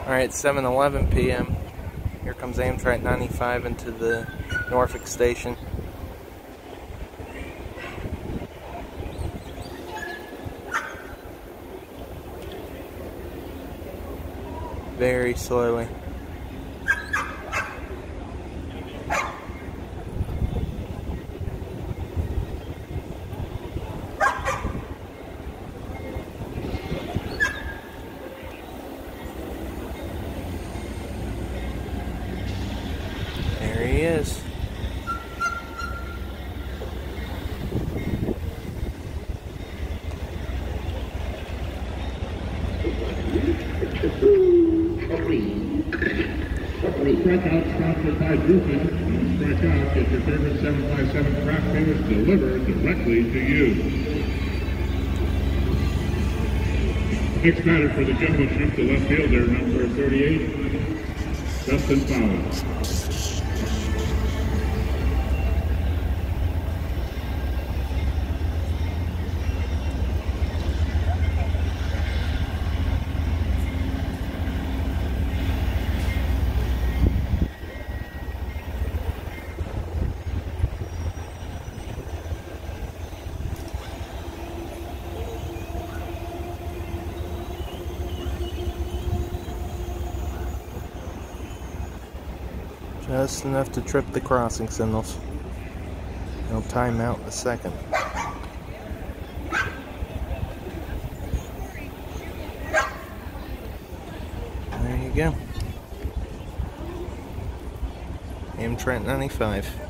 Alright, 7:11 p.m. Here comes Amtrak 95 into the Norfolk station. Very slowly. There he is. Strikeout sponsored by Groupon. Strike out, get your favorite 757 craft beers delivered directly to you. Next batter for the Jumbo Shrimp, the left fielder, number 38, Justin Fowler. Just enough to trip the crossing signals. They'll time out in a second. There you go. Amtrak 95.